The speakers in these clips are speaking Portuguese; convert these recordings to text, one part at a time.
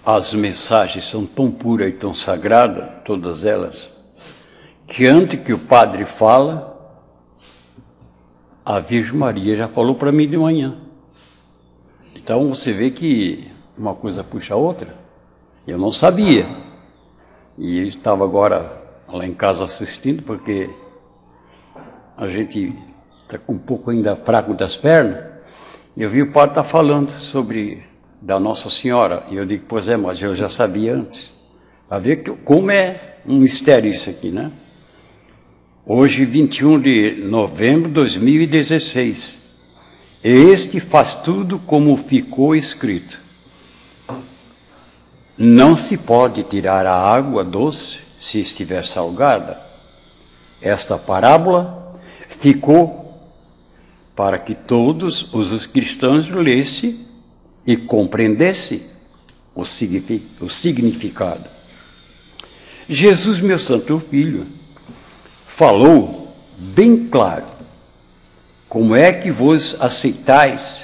as mensagens são tão puras e tão sagradas, todas elas, que antes que o padre fala, a Virgem Maria já falou para mim de manhã. Então você vê que uma coisa puxa a outra. Eu não sabia. E eu estava agora lá em casa assistindo, porque a gente está um pouco ainda fraco das pernas. Eu vi o padre estar falando sobre da Nossa Senhora. E eu digo, pois é, mas eu já sabia antes. A ver como é um mistério isso aqui, né? Hoje, 21 de novembro de 2016. Este faz tudo como ficou escrito. Não se pode tirar a água doce se estiver salgada. Esta parábola ficou para que todos os cristãos lessem e compreendessem o significado. Jesus, meu Santo Filho, falou bem claro como é que vos aceitais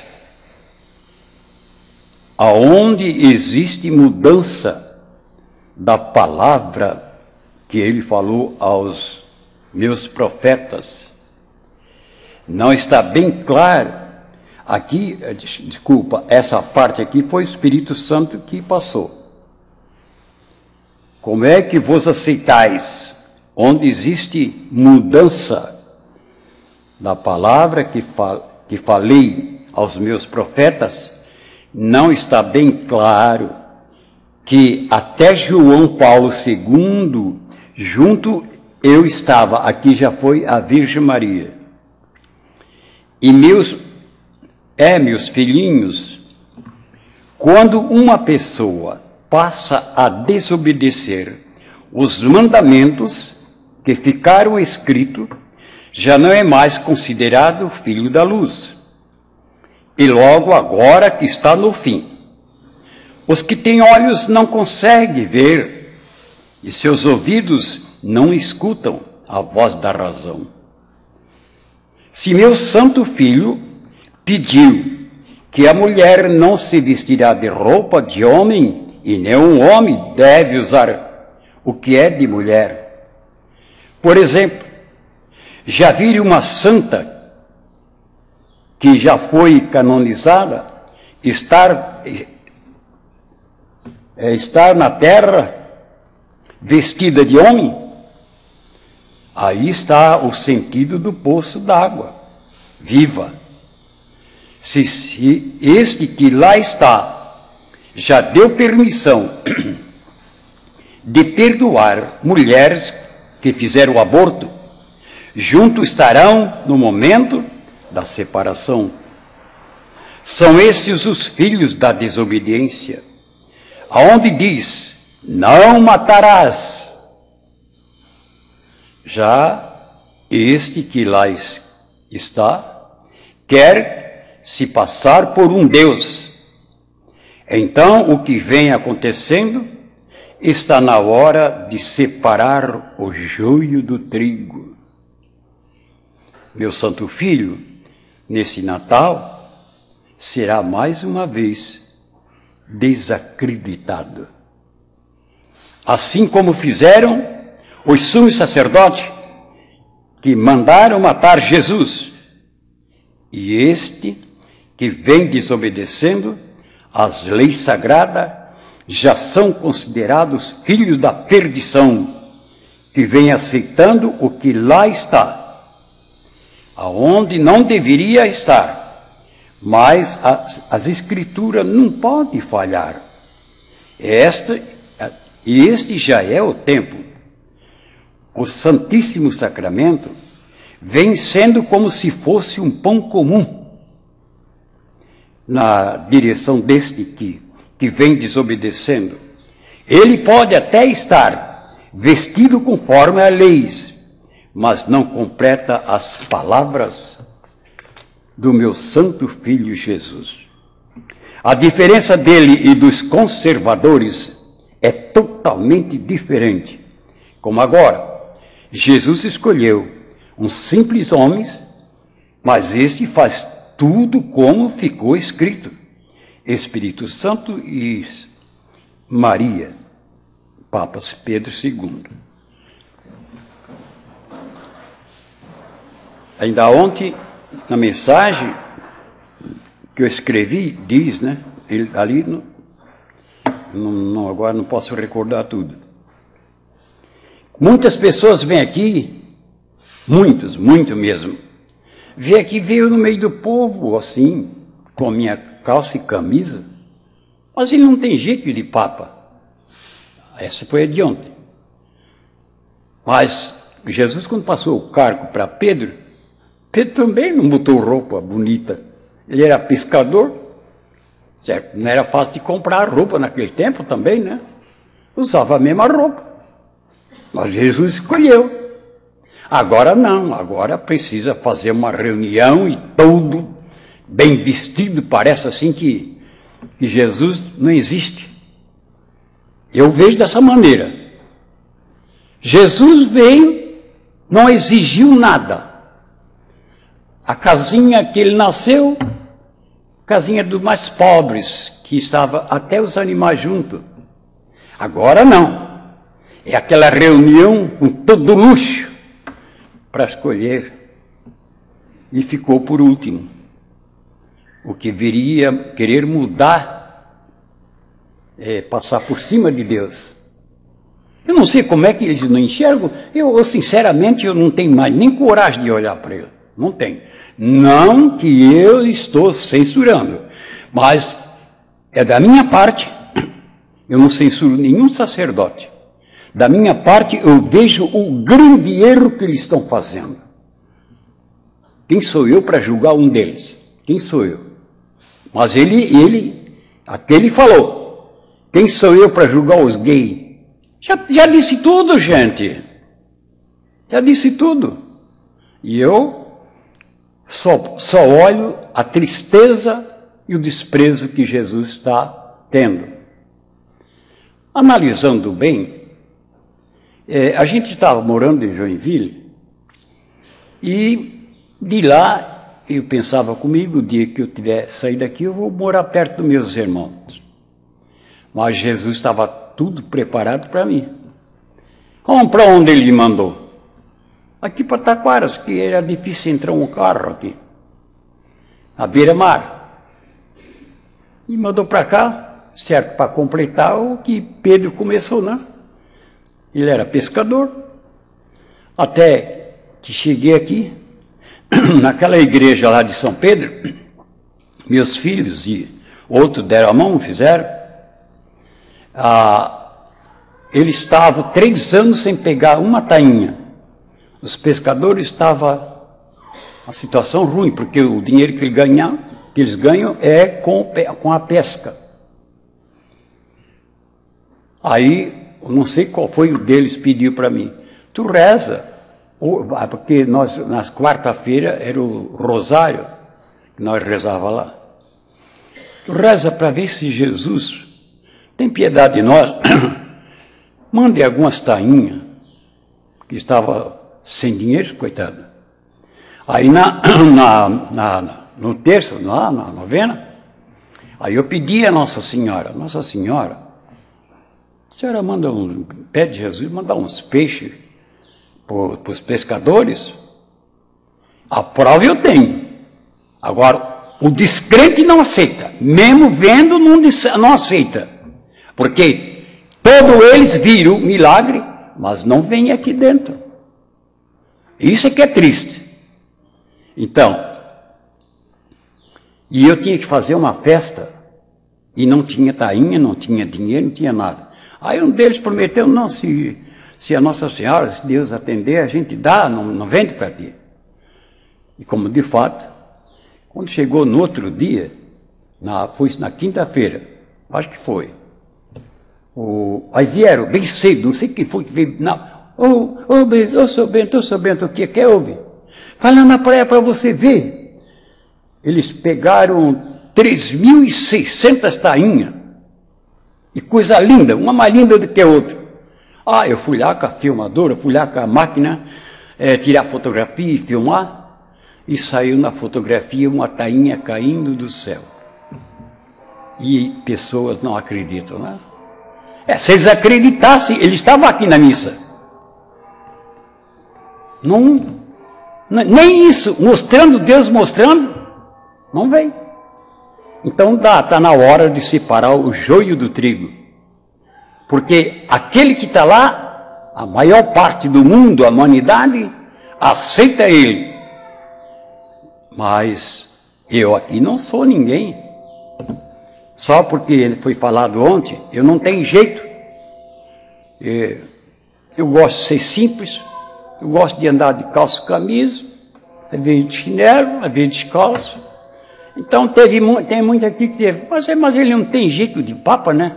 aonde existe mudança da palavra que ele falou aos meus profetas. Não está bem claro. Aqui, desculpa, essa parte aqui foi o Espírito Santo que passou. Como é que vos aceitais onde existe mudança da palavra que falei aos meus profetas? Não está bem claro que até João Paulo II, junto eu estava, aqui já foi a Virgem Maria. E meus filhinhos, quando uma pessoa passa a desobedecer os mandamentos que ficaram escritos, já não é mais considerado filho da luz. E logo agora que está no fim. Os que têm olhos não conseguem ver, e seus ouvidos não escutam a voz da razão. Se meu santo filho pediu que a mulher não se vestirá de roupa de homem, e nem um homem deve usar o que é de mulher. Por exemplo, já viram uma santa que já foi canonizada, estar na terra vestida de homem? Aí está o sentido do poço d'água viva. Se este que lá está já deu permissão de perdoar mulheres que fizeram o aborto, juntos estarão no momento da separação. São esses os filhos da desobediência, aonde diz, não matarás. Já este que lá está, quer se passar por um Deus. Então, o que vem acontecendo está na hora de separar o joio do trigo. Meu santo filho, nesse Natal, será mais uma vez desacreditado. Assim como fizeram os sumos sacerdotes que mandaram matar Jesus, e este que vem desobedecendo as leis sagradas já são considerados filhos da perdição, que vem aceitando o que lá está, aonde não deveria estar. Mas as Escrituras não podem falhar. Este já é o tempo. O Santíssimo Sacramento vem sendo como se fosse um pão comum na direção deste que vem desobedecendo. Ele pode até estar vestido conforme as leis, mas não completa as palavras do meu santo filho Jesus. A diferença dele e dos conservadores é totalmente diferente. Como agora, Jesus escolheu um simples homem, mas este faz tudo como ficou escrito. Espírito Santo Maria, Papa Pedro II. Ainda ontem, na mensagem que eu escrevi, diz, né? Ele, ali, agora não posso recordar tudo. Muitas pessoas vêm aqui, muito mesmo, vêm aqui, veio no meio do povo, assim, com a minha calça e camisa, mas ele não tem jeito de papa. Essa foi a de ontem. Mas Jesus, quando passou o cargo para Pedro, Pedro também não botou roupa bonita. Ele era pescador, certo? Não era fácil de comprar roupa naquele tempo também, né? Usava a mesma roupa. Mas Jesus escolheu. Agora não, agora precisa fazer uma reunião e todo bem vestido, parece assim que Jesus não existe. Eu vejo dessa maneira. Jesus veio, não exigiu nada. A casinha que ele nasceu, casinha dos mais pobres, que estava até os animais juntos. Agora não. É aquela reunião com todo luxo para escolher. E ficou por último. O que viria querer mudar, passar por cima de Deus. Eu não sei como é que eles não enxergam. Eu sinceramente, eu não tenho mais nem coragem de olhar para ele. Não tenho. Não que eu estou censurando, mas é da minha parte, eu não censuro nenhum sacerdote. Da minha parte, eu vejo o grande erro que eles estão fazendo. Quem sou eu para julgar um deles? Quem sou eu? Mas aquele falou, quem sou eu para julgar os gays? Já disse tudo, gente. Já disse tudo. E eu só olho a tristeza e o desprezo que Jesus está tendo. Analisando bem, a gente estava morando em Joinville e de lá eu pensava comigo, o dia que eu tiver saído daqui, eu vou morar perto dos meus irmãos. Mas Jesus estava tudo preparado para mim. Vamos para onde ele me mandou? Aqui para Taquaras, que era difícil entrar um carro aqui, à beira-mar. E mandou para cá, certo, para completar o que Pedro começou, né? Ele era pescador, até que cheguei aqui, naquela igreja lá de São Pedro, meus filhos e outros deram a mão, fizeram. Eles estavam 3 anos sem pegar uma tainha. Os pescadores estavam a situação ruim, porque o dinheiro que eles ganham é com a pesca. Aí, eu não sei qual foi o deles, pediu para mim, tu reza, porque nós, nas quarta-feira, era o rosário, que nós rezava lá. Tu reza para ver se Jesus tem piedade de nós, mande algumas tainhas, que estava sem dinheiro, coitado. Aí no terço, lá na novena, aí eu pedi a Nossa Senhora, a senhora pede Jesus mandar uns peixes para os pescadores? A prova eu tenho. Agora, o descrente não aceita, mesmo vendo não aceita, porque todos eles viram milagre, mas não vem aqui dentro. Isso é que é triste. Então, e eu tinha que fazer uma festa, e não tinha tainha, não tinha dinheiro, não tinha nada. Aí um deles prometeu, não, se a Nossa Senhora, se Deus atender, a gente dá, não vende para ti. E como de fato, quando chegou no outro dia, foi na quinta-feira, acho que foi, aí vieram bem cedo, não sei quem foi que veio, eu sou Bento, o que houve? Vai lá na praia para você ver. Eles pegaram 3.600 tainhas, e coisa linda, uma mais linda do que a outra. Eu fui lá com a filmadora, fui lá com a máquina, tirar fotografia e filmar, e saiu na fotografia uma tainha caindo do céu. E pessoas não acreditam, né? Se eles acreditassem, ele estava aqui na missa. Não, nem isso, mostrando, Deus mostrando, não vem. Então está na hora de separar o joio do trigo. Porque aquele que está lá, a maior parte do mundo, a humanidade, aceita ele. Mas eu aqui não sou ninguém. Só porque ele foi falado ontem, eu não tenho jeito. Eu gosto de ser simples, eu gosto de andar de calça e camisa, às vezes de chinelo, às vezes de calça. Então tem muito aqui que teve, mas ele não tem jeito de papa, né?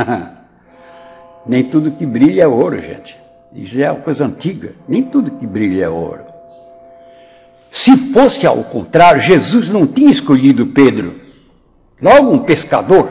Nem tudo que brilha é ouro, gente. Isso é uma coisa antiga, nem tudo que brilha é ouro. Se fosse ao contrário, Jesus não tinha escolhido Pedro. Logo um pescador.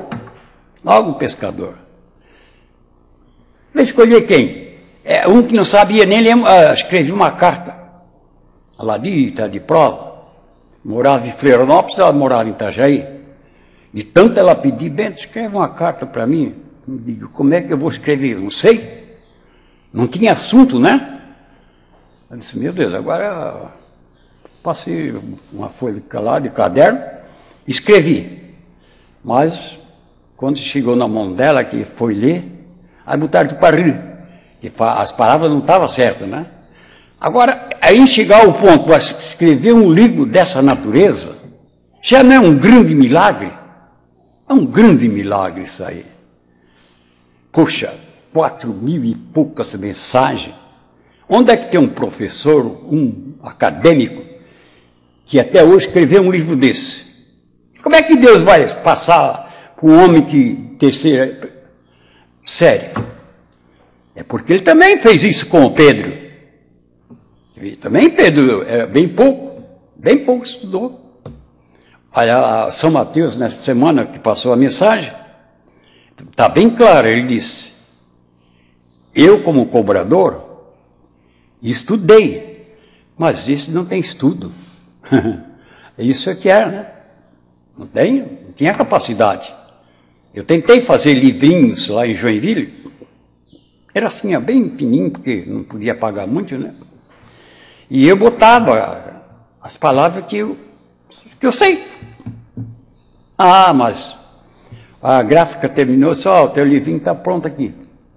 Vai escolher quem? Um que não sabia nem escrever uma carta. Lá de prova. Morava em Florianópolis, ela morava em Itajaí. E tanto ela pedir, Bento, escreve uma carta para mim. Eu digo, como é que eu vou escrever? Não sei. Não tinha assunto, né? Eu disse, meu Deus, agora passei uma folha lá de caderno, escrevi. Mas, quando chegou na mão dela, que foi ler, aí botaram para rir. Que as palavras não estavam certas, né? Agora, aí chegar ao ponto para escrever um livro dessa natureza, já não é um grande milagre? É um grande milagre isso aí. Poxa, 4.000 e poucas mensagens. Onde é que tem um professor, um acadêmico, que até hoje escreveu um livro desse? Como é que Deus vai passar para um homem que terceira série? É porque ele também fez isso com o Pedro. E também Pedro bem pouco estudou. Olha, São Mateus, nessa semana que passou a mensagem, está bem claro, ele disse, eu como cobrador, estudei, mas isso não tem estudo. Isso é que era, né? Não tinha capacidade. Eu tentei fazer livrinhos lá em Joinville, era assim, bem fininho, porque não podia pagar muito, né? E eu botava as palavras que eu sei. Ah, mas a gráfica terminou, só o teu livrinho está pronto aqui.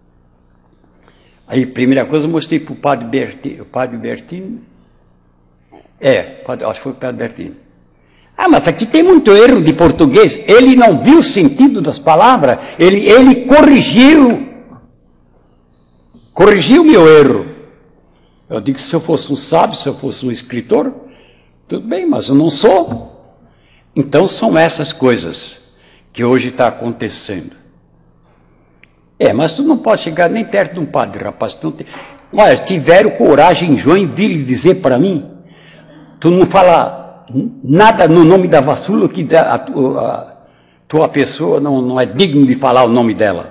Aí, primeira coisa, eu mostrei para o padre Bertini. Acho que foi o padre Bertini. Ah, mas aqui tem muito erro de português. Ele não viu o sentido das palavras, ele corrigiu meu erro. Eu digo que se eu fosse um sábio, se eu fosse um escritor, tudo bem, mas eu não sou. Então são essas coisas que hoje está acontecendo. Mas tu não pode chegar nem perto de um padre, rapaz. Olha, tiveram coragem em Joinville de dizer para mim, tu não fala nada no nome da vassula, que a tua pessoa não é digno de falar o nome dela.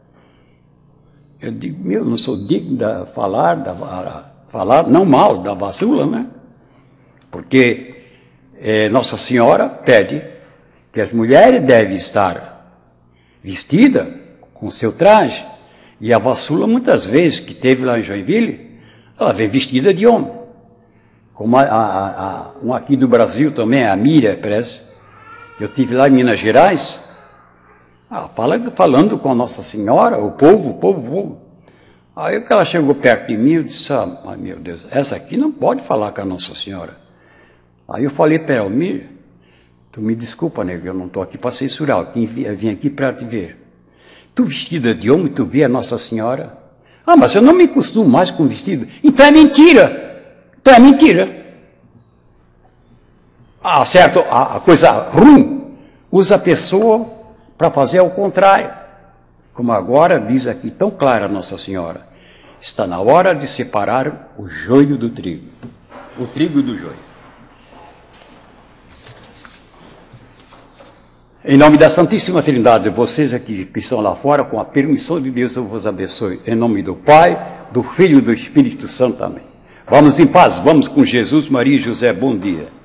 Eu digo, eu não sou digno de falar não mal da vassula, né? Porque Nossa Senhora pede que as mulheres devem estar vestidas com seu traje, e a vassula, muitas vezes, que teve lá em Joinville, ela vem vestida de homem. Como um aqui do Brasil também, a Miriam, parece. Eu estive lá em Minas Gerais, falando com a Nossa Senhora, o povo. Aí que ela chegou perto de mim, eu disse, meu Deus, essa aqui não pode falar com a Nossa Senhora. Aí eu falei para ela, Miriam, tu me desculpa, nego, eu não estou aqui para censurar, eu vim aqui para te ver. Tu vestida de homem, tu vê a Nossa Senhora? Mas eu não me costumo mais com vestido. Então é mentira. Certo, a coisa ruim, usa a pessoa para fazer ao contrário. Como agora diz aqui tão clara Nossa Senhora, está na hora de separar o joio do trigo. O trigo do joio. Em nome da Santíssima Trindade, vocês aqui que estão lá fora, com a permissão de Deus, eu vos abençoe. Em nome do Pai, do Filho e do Espírito Santo. Amém. Vamos em paz, vamos com Jesus, Maria e José. Bom dia.